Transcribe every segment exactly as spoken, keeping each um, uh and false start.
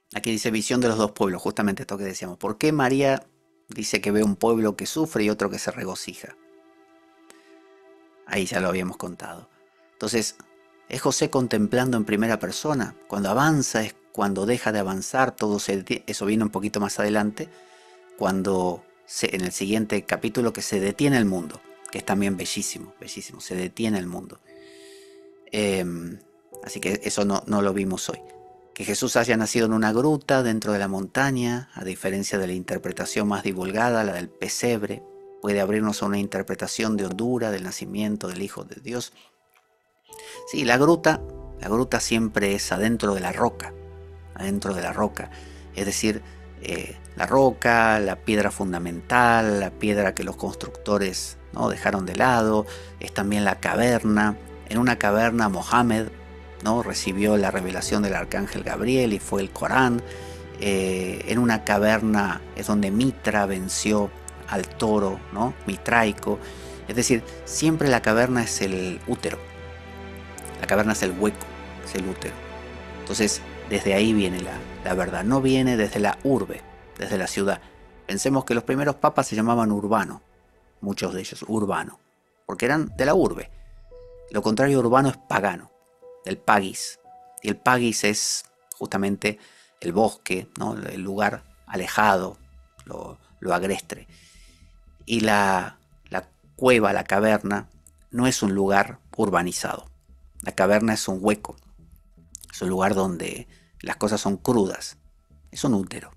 Aquí dice visión de los dos pueblos, justamente esto que decíamos. ¿Por qué María dice que ve un pueblo que sufre y otro que se regocija? Ahí ya lo habíamos contado. Entonces, es José contemplando en primera persona. Cuando avanza es cuando deja de avanzar, todo se detiene. Eso viene un poquito más adelante, cuando se, en el siguiente capítulo que se detiene el mundo, que es también bellísimo, bellísimo, se detiene el mundo. Eh, Así que eso no, no lo vimos hoy. Que Jesús haya nacido en una gruta dentro de la montaña, a diferencia de la interpretación más divulgada, la del pesebre, puede abrirnos a una interpretación de hondura del nacimiento del Hijo de Dios. Sí, la gruta, la gruta siempre es adentro de la roca, adentro de la roca, es decir, eh, la roca, la piedra fundamental, la piedra que los constructores, ¿no?, dejaron de lado, es también la caverna. En una caverna Mohammed, ¿no?, recibió la revelación del arcángel Gabriel y fue el Corán. Eh, en una caverna es donde Mitra venció al toro, ¿no?, mitraico. Es decir, siempre la caverna es el útero, la caverna es el hueco, es el útero. Entonces, desde ahí viene la, la verdad, no viene desde la urbe, desde la ciudad. Pensemos que los primeros papas se llamaban Urbano, muchos de ellos, Urbano, porque eran de la urbe. Lo contrario, urbano es pagano, del pagis. Y el pagis es justamente el bosque, ¿no?, el lugar alejado, lo, lo agrestre. Y la, la cueva, la caverna, no es un lugar urbanizado. La caverna es un hueco, es un lugar donde las cosas son crudas, es un útero.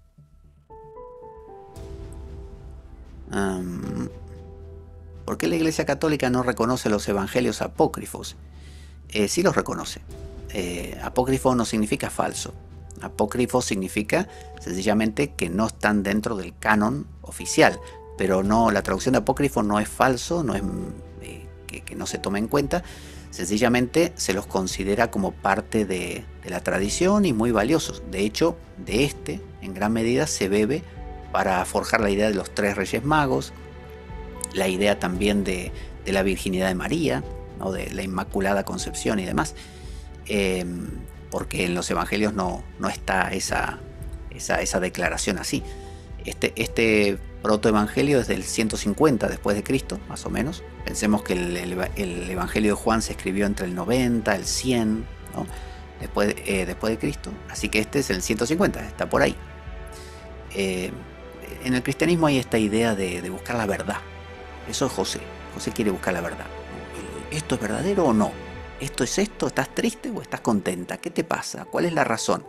Um, ¿Por qué la Iglesia Católica no reconoce los evangelios apócrifos? Eh, sí los reconoce. Eh, apócrifo no significa falso. Apócrifo significa sencillamente que no están dentro del canon oficial. Pero no, la traducción de apócrifo no es falso, no es eh, que, que no se tome en cuenta. Sencillamente se los considera como parte de, de la tradición y muy valiosos. De hecho, de este, en gran medida, se bebe para forjar la idea de los tres reyes magos, la idea también de, de la virginidad de María, ¿no?, de la Inmaculada Concepción y demás, eh, porque en los evangelios no, no está esa, esa, esa declaración así. Este, este protoevangelio es del ciento cincuenta después de Cristo, más o menos. Pensemos que el, el, el evangelio de Juan se escribió entre el noventa, el cien, ¿no?, después, eh, después de Cristo. Así que este es el ciento cincuenta, está por ahí. Eh, en el cristianismo hay esta idea de, de buscar la verdad. Eso es José. José quiere buscar la verdad. ¿Esto es verdadero o no? ¿Esto es esto? ¿Estás triste o estás contenta? ¿Qué te pasa? ¿Cuál es la razón?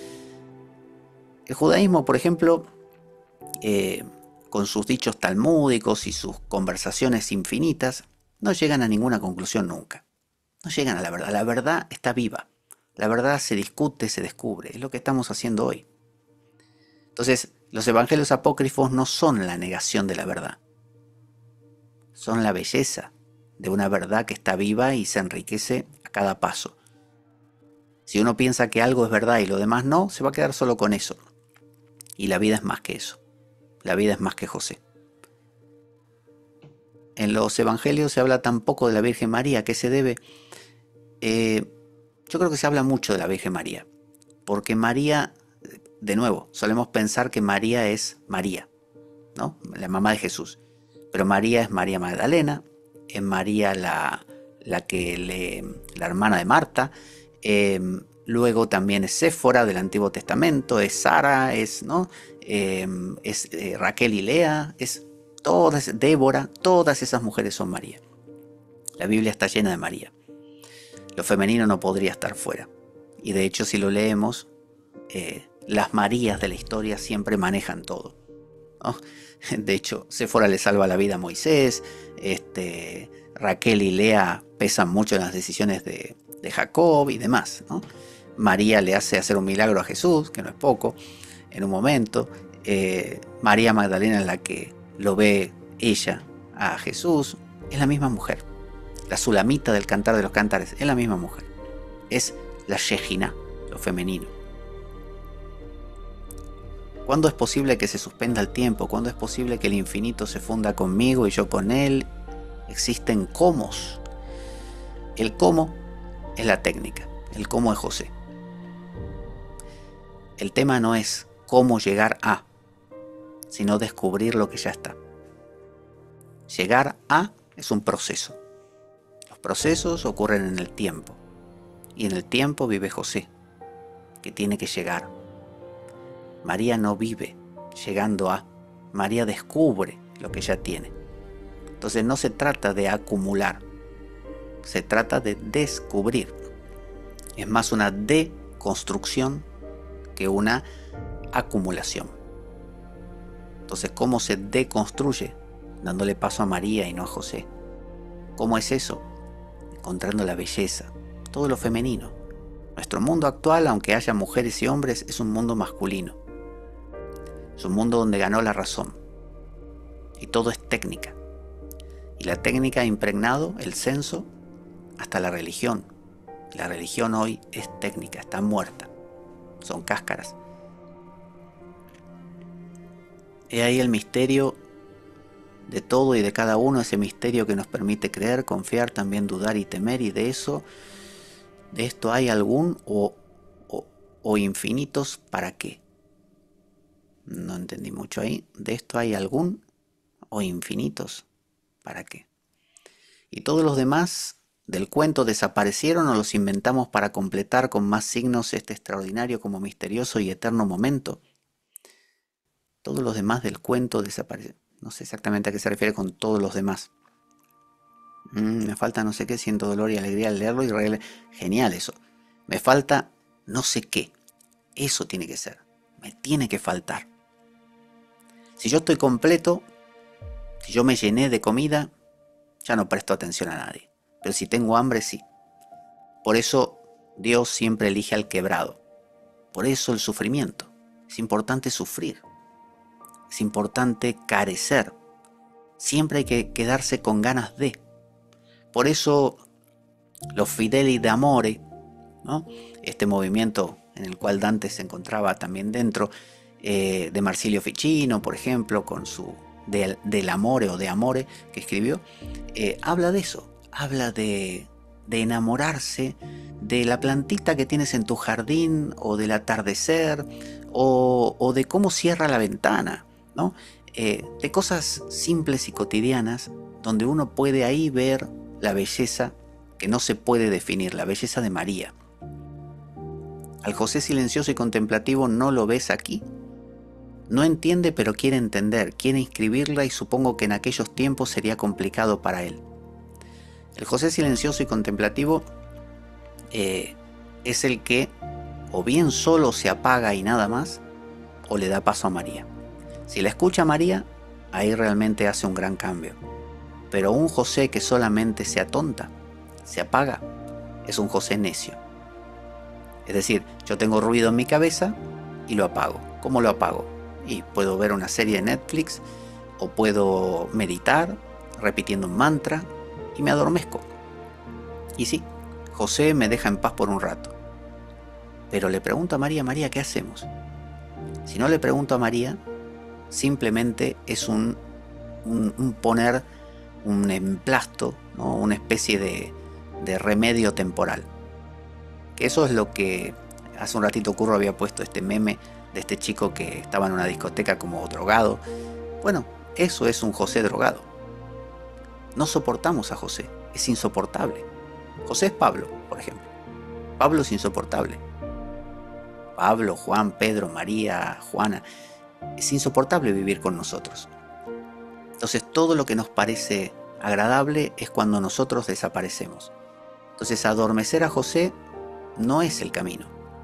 El judaísmo, por ejemplo, eh, con sus dichos talmúdicos y sus conversaciones infinitas, no llegan a ninguna conclusión nunca. No llegan a la verdad. La verdad está viva. La verdad se discute, se descubre. Es lo que estamos haciendo hoy. Entonces, los evangelios apócrifos no son la negación de la verdad. Son la belleza de una verdad que está viva y se enriquece a cada paso. Si uno piensa que algo es verdad y lo demás no, se va a quedar solo con eso. Y la vida es más que eso. La vida es más que José. En los evangelios se habla tan poco de la Virgen María. ¿A qué se debe? Eh, yo creo que se habla mucho de la Virgen María. Porque María, de nuevo, solemos pensar que María es María, ¿no?, la mamá de Jesús. Pero María es María Magdalena, es María la, la, que le, la hermana de Marta, eh, luego también es Séfora del Antiguo Testamento, es Sara, es, ¿no?, eh, es eh, Raquel y Lea, es todas, Débora, todas esas mujeres son María. La Biblia está llena de María. Lo femenino no podría estar fuera. Y de hecho, si lo leemos, eh, las Marías de la historia siempre manejan todo, ¿no? De hecho, Séfora le salva la vida a Moisés, este, Raquel y Lea pesan mucho en las decisiones de, de Jacob y demás, ¿no? María le hace hacer un milagro a Jesús, que no es poco, en un momento. Eh, María Magdalena, en la que lo ve ella a Jesús, es la misma mujer. La Sulamita del Cantar de los Cantares es la misma mujer. Es la Shejina, lo femenino. ¿Cuándo es posible que se suspenda el tiempo? ¿Cuándo es posible que el infinito se funda conmigo y yo con él? Existen comos. El cómo es la técnica. El cómo es José. El tema no es cómo llegar a, sino descubrir lo que ya está. Llegar a es un proceso. Los procesos ocurren en el tiempo. Y en el tiempo vive José, que tiene que llegar. María no vive llegando a. María descubre lo que ya tiene. Entonces no se trata de acumular. Se trata de descubrir. Es más una deconstrucción que una acumulación. Entonces, ¿cómo se deconstruye? Dándole paso a María y no a José. ¿Cómo es eso? Encontrando la belleza, todo lo femenino. Nuestro mundo actual, aunque haya mujeres y hombres, es un mundo masculino. Es un mundo donde ganó la razón. Y todo es técnica. Y la técnica ha impregnado el censo hasta la religión. La religión hoy es técnica, está muerta. Son cáscaras. He ahí el misterio de todo y de cada uno, ese misterio que nos permite creer, confiar, también dudar y temer, y de eso, de esto hay algún o, o, o infinitos para qué. No entendí mucho ahí. De esto hay algún o infinitos para qué. Y todos los demás del cuento desaparecieron o los inventamos para completar con más signos este extraordinario como misterioso y eterno momento. Todos los demás del cuento desaparecieron. No sé exactamente a qué se refiere con todos los demás. Mm, me falta no sé qué, siento dolor y alegría al leerlo y reírle. Genial eso. Me falta no sé qué. Eso tiene que ser. Me tiene que faltar. Si yo estoy completo, si yo me llené de comida, ya no presto atención a nadie. Pero si tengo hambre, sí. Por eso Dios siempre elige al quebrado. Por eso el sufrimiento. Es importante sufrir. Es importante carecer. Siempre hay que quedarse con ganas de. Por eso los Fideli d'Amore, ¿no? Este movimiento en el cual Dante se encontraba también dentro, eh, de Marsilio Ficino, por ejemplo, con su del, del Amore o de Amore que escribió, eh, habla de eso, habla de, de enamorarse de la plantita que tienes en tu jardín, o del atardecer, o, o de cómo cierra la ventana, ¿no? Eh, de cosas simples y cotidianas donde uno puede ahí ver la belleza que no se puede definir, la belleza de María. Al José silencioso y contemplativo no lo ves aquí. No entiende, pero quiere entender, quiere inscribirla, y supongo que en aquellos tiempos sería complicado para él. El José silencioso y contemplativo eh, es el que o bien solo se apaga y nada más, o le da paso a María. Si la escucha a María, ahí realmente hace un gran cambio. Pero un José que solamente se atonta, se apaga, es un José necio. Es decir, yo tengo ruido en mi cabeza y lo apago. ¿Cómo lo apago? Y puedo ver una serie de Netflix, o puedo meditar repitiendo un mantra y me adormezco. Y sí, José me deja en paz por un rato. Pero le pregunto a María, María, ¿qué hacemos? Si no le pregunto a María, simplemente es un, un, un poner un emplasto, ¿no? Una especie de, de remedio temporal. Que eso es lo que hace un ratito Curro había puesto este meme de este chico que estaba en una discoteca como drogado. Bueno, eso es un José drogado. No soportamos a José, es insoportable. José es Pablo, por ejemplo. Pablo es insoportable. Pablo, Juan, Pedro, María, Juana. Es insoportable vivir con nosotros. Entonces todo lo que nos parece agradable es cuando nosotros desaparecemos. Entonces adormecer a José no es el camino.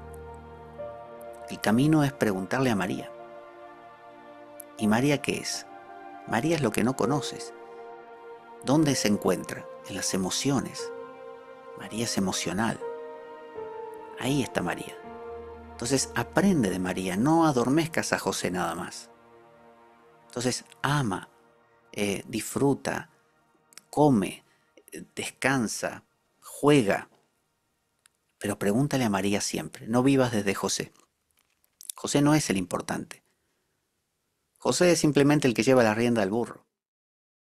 El camino es preguntarle a María. ¿Y María qué es? María es lo que no conoces. ¿Dónde se encuentra? En las emociones. María es emocional. Ahí está María. Entonces aprende de María, no adormezcas a José nada más. Entonces ama, eh, disfruta, come, descansa, juega. Pero pregúntale a María siempre, no vivas desde José. José no es el importante. José es simplemente el que lleva la rienda al burro.